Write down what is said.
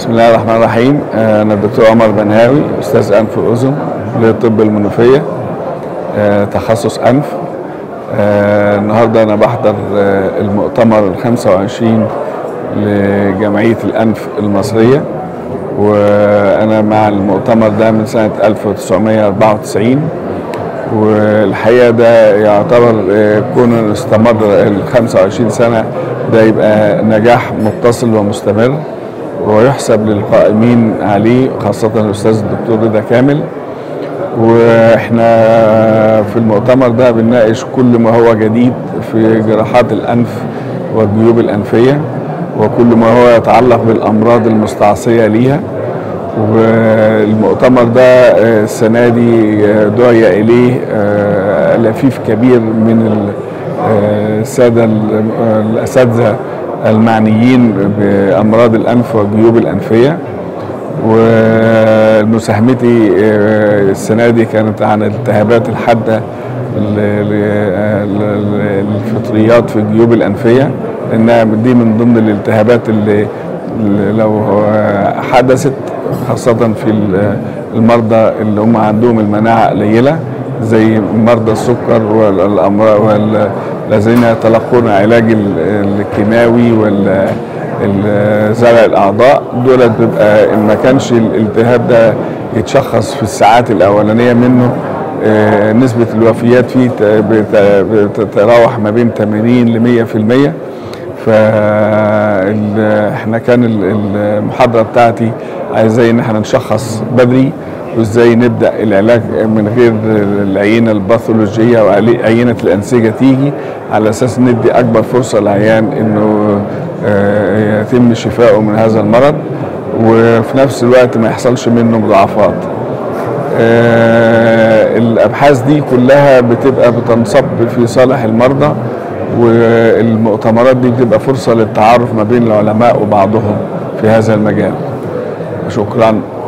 بسم الله الرحمن الرحيم. أنا الدكتور عمر بنهاوي، أستاذ أنف وأذن كلية طب المنوفية، تخصص أنف. النهارده أنا بحضر المؤتمر ال25 لجمعية الأنف المصرية، وأنا مع المؤتمر ده من سنة 1994، والحقيقة ده يعتبر كونه استمر ال25 سنة ده يبقى نجاح متصل ومستمر، ويحسب للقائمين عليه خاصة الأستاذ الدكتور رضا كامل. وإحنا في المؤتمر ده بنناقش كل ما هو جديد في جراحات الأنف والجيوب الأنفية، وكل ما هو يتعلق بالأمراض المستعصية ليها. والمؤتمر ده السنة دي دعي إليه لفيف كبير من الأساتذة المعنيين بأمراض الأنف والجيوب الأنفية. ومساهمتي السنة دي كانت عن الالتهابات الحادة الفطريات في الجيوب الأنفية، لأنها دي من ضمن الالتهابات اللي لو حدثت خاصة في المرضى اللي هم عندهم المناعة قليلة، زي مرضى السكر والذين يتلقون علاج الكيماوي زرع الأعضاء، دولت بيبقى إن ما كانش الالتهاب ده يتشخص في الساعات الأولانية منه، نسبة الوفيات فيه بتتراوح ما بين 80 ل 100%. فاحنا كان المحاضرة بتاعتي ازاي ان احنا نشخص بدري، وازاي نبدأ العلاج من غير العينة الباثولوجية وعينة الأنسجة تيجي، على اساس ندي اكبر فرصة للعيان انه يتم شفائه من هذا المرض، وفي نفس الوقت ما يحصلش منه مضاعفات. الابحاث دي كلها بتبقى بتنصب في صالح المرضى، والمؤتمرات دي بتبقى فرصة للتعارف ما بين العلماء وبعضهم في هذا المجال. شكرا.